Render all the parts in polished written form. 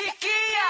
Chiquilla.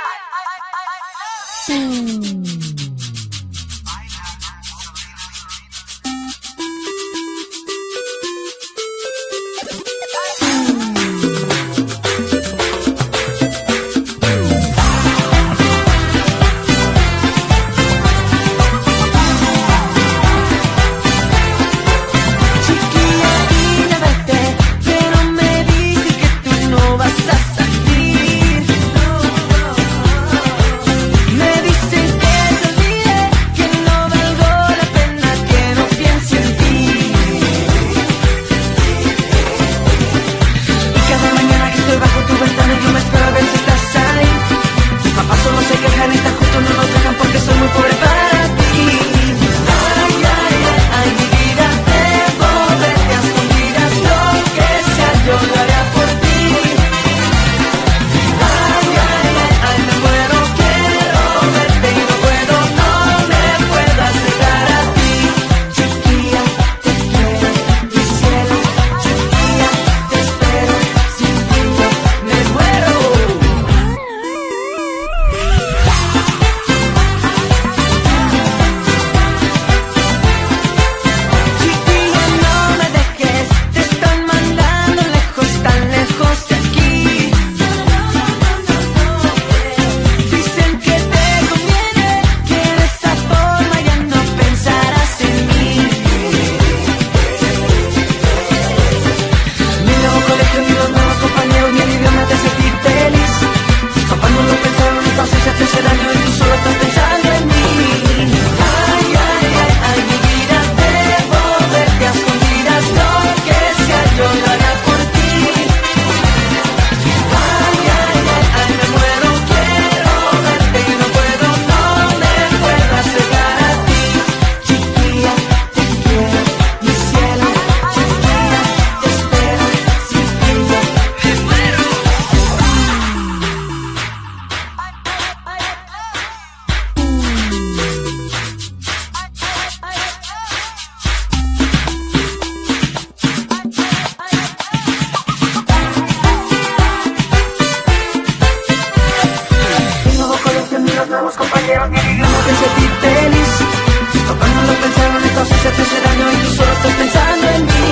Nuevos compañeros que digamos que se feliz. Tus papás no lo pensaron, entonces se te hace daño y tú solo estás pensando en mí.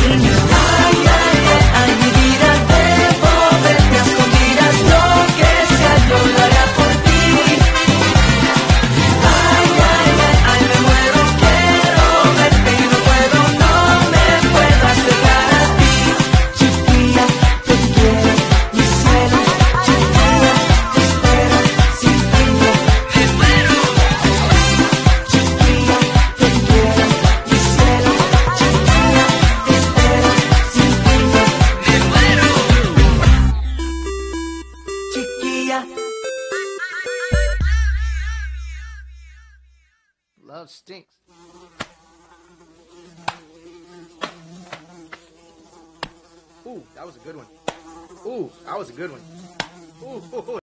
Ay, ay, ay, ay, mi vida, debo verte a escondidas, lo que sea yo lo haré por ti. Ay, ay, ay, ay, me muero, quiero verte y no puedo, no me puedo acercar a ti. Chiquilla, te quiero, mi cielo, chiquilla, te espero, sin ti. Love stinks. Ooh, that was a good one. Ooh, that was a good one. Ooh.